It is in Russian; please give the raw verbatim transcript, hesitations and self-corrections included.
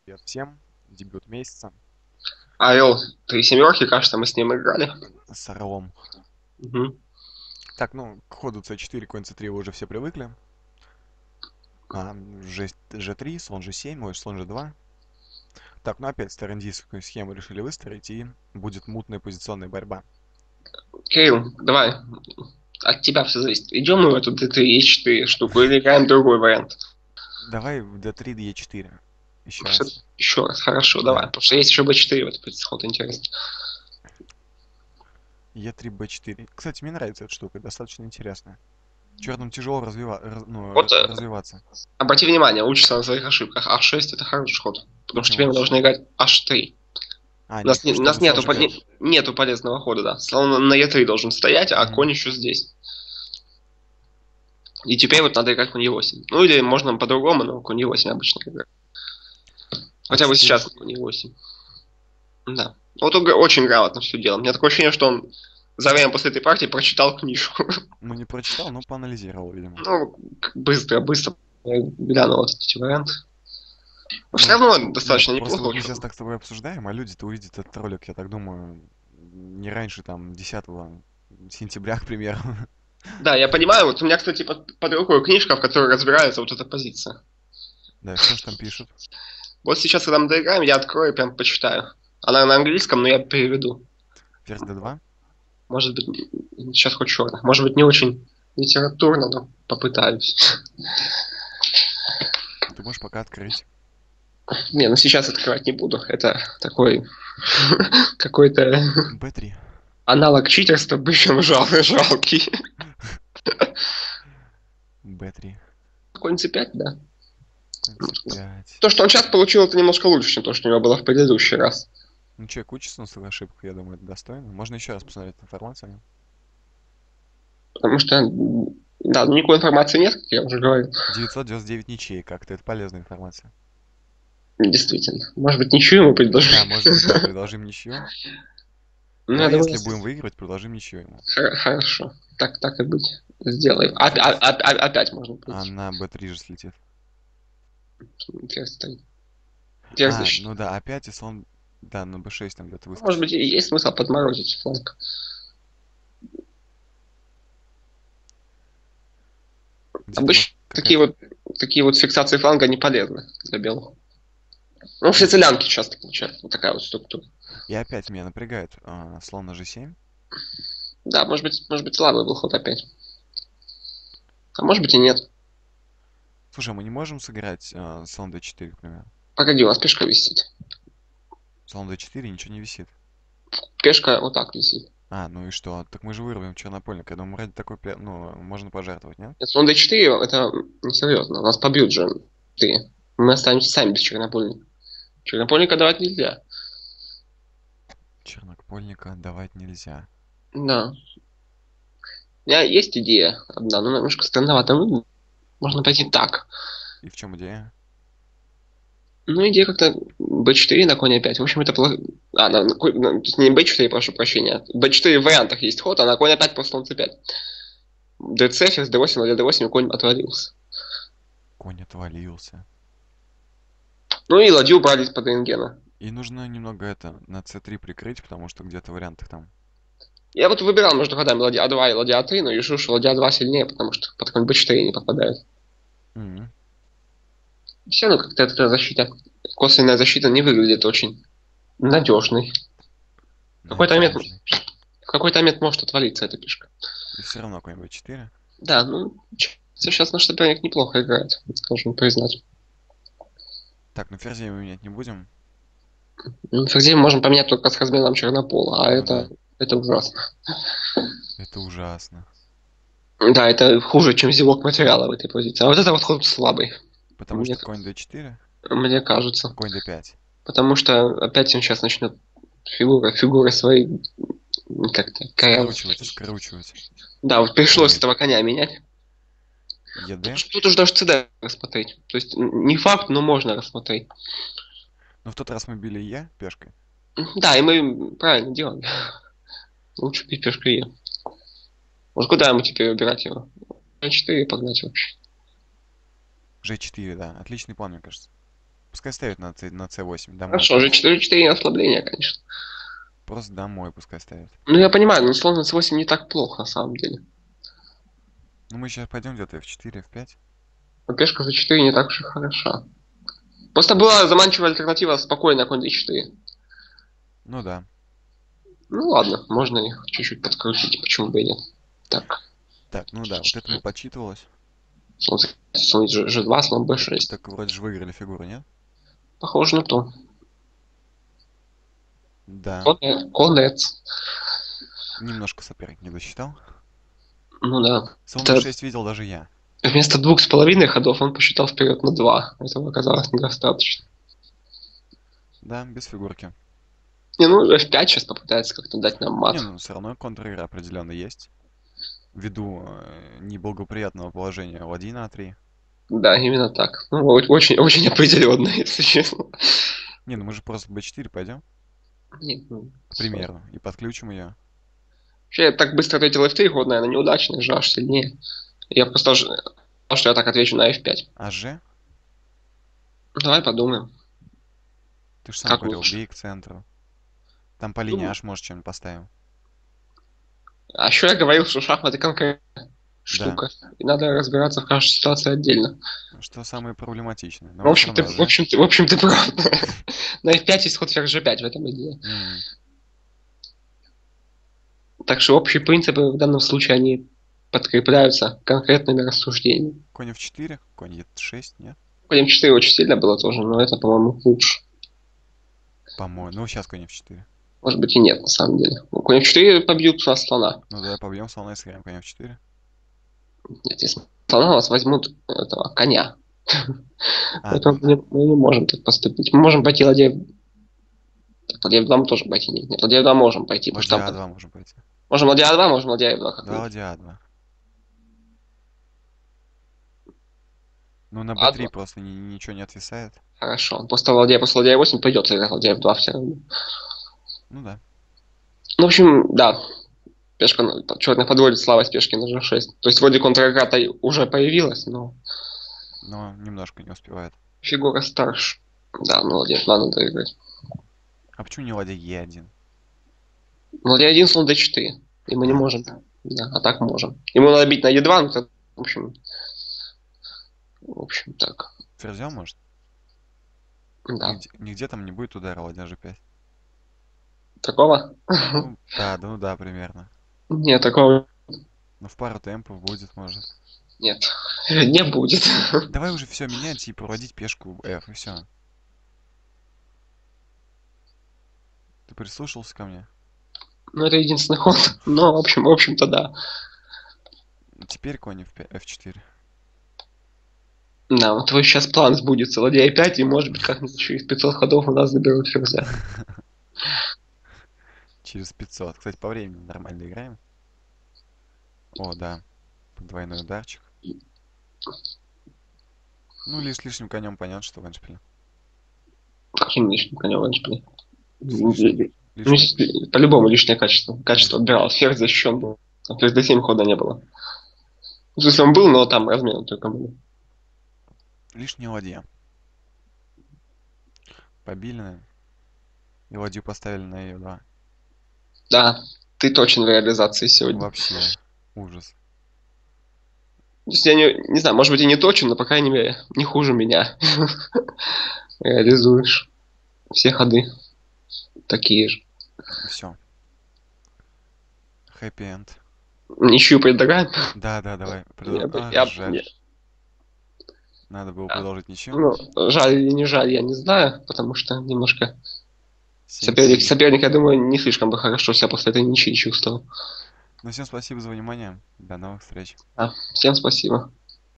Привет всем. Дебют месяца Орел три семерки, кажется, мы с ним играли. с Орлом. Мгм. Так, ну, к ходу c четыре, конь c три вы уже все привыкли. А, G, G3, слон G семь, ой, слон G два. Так, ну опять староиндийскую схему решили выстроить, и будет мутная позиционная борьба. Кирилл, давай, от тебя все зависит. Идем мы в эту д три, е четыре штуку или играем другой вариант? Давай в d три, e четыре. Еще Всё- раз. Еще раз, хорошо, давай. Да. Потому что есть еще бэ четыре, вот этот ход интересный. e три, b четыре. Кстати, мне нравится эта штука, достаточно интересная. Черным тяжело развива... раз- ну, Вот р- э, развиваться. обрати внимание, учишься на своих ошибках. а шесть это хороший ход. Потому что Почему? теперь мы должны играть аш три. А, У не нас, не- ф- у нас чтобы нету, слон по- G пять. не- нету полезного хода, да. Слон на е три должен стоять, а Мгм. конь еще здесь. И теперь вот надо играть конь е восемь. Ну или можно по-другому, но конь е восемь обычно играть. а Хотя бы четыре. сейчас конь е восемь. Да. Вот он г- очень грамотно все делал. У меня такое ощущение, что он за время после этой партии прочитал книжку. Ну, не прочитал, но поанализировал, видимо. Ну, к- быстро, быстро я глянул вот эти варианты. Но все Ну, равно нет, достаточно просто неплохо вот мы очень. сейчас так с тобой обсуждаем, а люди-то увидят этот ролик, я так думаю, не раньше там десятого сентября, к примеру. Да, я понимаю. Вот у меня, кстати, под, под рукой книжка, в которой разбирается вот эта позиция. Да, что ж там пишут? Вот сейчас, когда мы доиграем, я открою и прям почитаю. Она на английском, но я переведу. Ферзь d два. Может быть, сейчас хоть черных. Может быть, не очень литературно, но попытаюсь. Ты можешь пока открыть. Не, ну сейчас открывать не буду. Это такой какой-то b три. аналог читерства, причем жал, жалкий. b три. Конь цэ пять, да. Конь c пять. То, что он сейчас получил, это немножко лучше, чем то, что у него было в предыдущий раз. Ну, человек учится на своих ошибках, я думаю, это достойно. Можно еще раз посмотреть информацию. Потому что, да, ну, никакой информации нет, как я уже говорил. девятьсот девяносто девять ничей, как-то это полезная информация. Действительно. Может быть, ничью ему Да, предложить. может быть, да, предложим ничью. Ну, я Давай, думаю, если будем выигрывать, предложим ничью ему. хор- хорошо. Так, так и быть. Сделаем. А- а- а- а- опять можно А пойти. на b три же слетит. Ферзь стоит. Ферзь А, защищен. ну да, опять если он... Да, на b шесть там где-то Может выскочит. быть, и есть смысл подморозить фланг. Где-то может Обычно такие какая-то... вот, такие вот фиксации фланга не полезны для белых. Ну, в сицилианке часто получается вот такая вот структура. И опять меня напрягает а, слон на g семь. Да, может быть, может быть, слабый был ход опять. А может быть и нет. Слушай, а мы не можем сыграть а, слон d четыре, к примеру? Погоди, у нас пешка висит. Слон d четыре, ничего не висит. Пешка вот так висит. А, ну и что? Так мы же вырвем чернопольник. Я думаю, ради такой... пе- Ну, можно пожертвовать, нет? Если он дэ четыре, это несерьезно. Нас побьют же ты. Мы останемся сами без чернопольника. Чернопольника давать нельзя. Чернопольника отдавать нельзя. Да. У меня есть идея одна, но немножко странновато выглядит. Можно пойти так. И в чем идея? Ну, идея как-то бэ четыре на конь опять. В общем, это... плохо. А, на, на, на- то есть не бэ четыре, прошу прощения. бэ четыре в вариантах есть ход, а на конь опять просто слон цэ пять. дц, ферзь дэ восемь, ладья дэ восемь, и конь отвалился. Конь отвалился. Ну и ладью убрали из-под рентгена. И нужно немного это на c три прикрыть, потому что где-то в вариантах там. Я вот выбирал между ходами ладья а два и ладья а три, но решил, что ладья а два сильнее, потому что под конь бэ четыре не попадает. М, Все равно как-то эта защита, косвенная защита не выглядит очень надежной. В какой-то момент, Надежный. в какой-то момент может отвалиться эта пешка. И все равно конь b четыре. Да, ну, сейчас наш соперник неплохо играет, должен признать. Так, ну ферзей мы менять не будем. Ну, ферзей мы можем поменять только с разменом чернопола, а Ну это, да, это ужасно. это ужасно. Да, это хуже, чем зевок материала в этой позиции. А вот это вот ход слабый, Потому мне, что конь d четыре, мне кажется. конь d пять. Потому что опять он сейчас начнет фигуры, фигуры свои как-то корябать. Скручивать, скручивать. Да, вот пришлось Ой, этого коня менять. ед. Тут, тут уже даже цэ дэ рассмотреть. То есть н- не факт, но можно рассмотреть. Но в тот раз мы били е пешкой. Да, и мы правильно делаем. Лучше пить пешкой е. Вот куда ему теперь выбирать его? а четыре погнать вообще. g четыре, да. Отличный план, мне кажется. Пускай ставит на, c, на c восемь. Домой Хорошо, же просто. четыре четыре ослабление, конечно. Просто домой пускай ставит. Ну, я понимаю, но слон на c восемь не так плохо, на самом деле. Ну мы сейчас пойдем где-то f четыре, f пять. Но пешка за четыре не так уж и хороша. Просто была заманчивая альтернатива спокойно конь d четыре. Ну да. Ну ладно, можно их чуть-чуть подкрутить, почему бы и нет. Так, Так, ну да, вот это мне подсчитывалось. слон, слон g два, слон b шесть. Так вроде же выиграли фигуру, нет? Похоже на то. Да. Конец. Конец. Немножко соперник не досчитал. Ну да. Слон Это b шесть видел даже я. вместо двух с половиной ходов он посчитал вперед на два. Этого оказалось недостаточно. Да, без фигурки. Не, ну эф пять сейчас попытается как-то дать нам мат. Не, ну все равно контр-игра определенно есть. Ввиду э, неблагоприятного положения ладьи на а три. Да, именно так. Ну, о- очень, очень определенно, если честно. Не, ну мы же просто b четыре пойдем, Нет, ну, к примеру, и подключим ее. вообще, я так быстро ответил эф три, ход, наверное, неудачный, жаж сильнее. Я просто ждал, что я так отвечу на эф пять. А ж? Давай подумаем. Ты же сам Как говорил, лучше? бей к центру. Там по линии Ну, аж может чем-нибудь поставим. а еще я говорил, что шахматы конкретная Да. штука. И надо разбираться в каждой ситуации отдельно. Что самое проблематичное. Но В вот все общем, ты, равно в ж. общем, ты, в общем, ты прав. На эф пять есть ход ферзь же пять в этом идее. М, Так что общие принципы в данном случае, они подкрепляются конкретными рассуждениями. Конь эф четыре, конь е шесть, нет? Конь эм четыре очень сильно было тоже, но это, по-моему, лучше. По-моему. Ну, сейчас конь эф четыре. Может быть и нет, на самом деле. Ну, конь эф четыре побьют на слона. Ну да, побьем слона и сыграем конь эф четыре. Нет, если слона у вас возьмут этого коня. А, Поэтому ну, мы, мы не можем так поступить. Мы можем пойти ладья... Так, ладья эф два мы тоже пойти. Нет, нет, ладья эф два можем пойти. Потому что ладья там... а два можем пойти. Можем ладья а два, можем ладья эф два. Как Да, вы. ладья а два. Ну, на а бэ три два. просто ни- ничего не отвисает. Хорошо. После ладья, после ладья восемь придется играть ладья эф два все равно. Ну да. Ну, в общем, да. Пешка черная подводит слабость пешки на же шесть. То есть вроде контр-игра уже появилась, но Но немножко не успевает. фигура старше. Да, ну ладья эф два надо играть. А почему не ладья е один? Ну, ладья один, слон дэ четыре. И мы не А. можем. Да, а так можем. Ему надо бить на е два, ну, это, в общем... В общем, так. Ферзем, может? Да. Нигде, нигде там не будет удара ладья же пять. Такого? Ну, да, да, ну да, примерно. Нет, такого Ну, в пару темпов будет, может. нет. Не будет. Давай уже все менять и проводить пешку F, и все. Ты прислушался ко мне? Ну, это единственный ход. Но, в общем, в общем-то, да. Теперь конь эф пять, эф четыре. Да, вот твой сейчас план сбудется. Ладья и пять, и может быть как-нибудь через пятьсот ходов у нас заберут ферзя. Через пятьсот. Кстати, по времени нормально играем. О, да. Двойной ударчик. Ну, лишь лишним конем понятно, что в эндшпиле. Каким лишним конем в эндшпиле? Ну, Лишним. если- по-любому лишнее качество. Качество отбирал. Ферзь защищен был. А ферзь дэ семь хода не было. В смысле, он был, но там размен только был. Лишняя ладья. Побили, наверное. И ладью поставили на е два. Да, ты точен в реализации сегодня. Вообще. Ужас. То есть я не, не знаю, может быть и не точен, но, по крайней мере, не хуже меня. Реализуешь все ходы такие же. Все. Хэппи-энд. Ничью предлагаем? Да, да, давай. Я Продол- бы- Ах, я- жаль. я- Надо было Да. продолжить ничью. Ну, жаль или не жаль, я не знаю, потому что немножко Семь соперник, семь. соперник, я думаю, не слишком бы хорошо себя после этой ничьи чувствовал. Ну, всем спасибо за внимание. До новых встреч. Да, всем спасибо.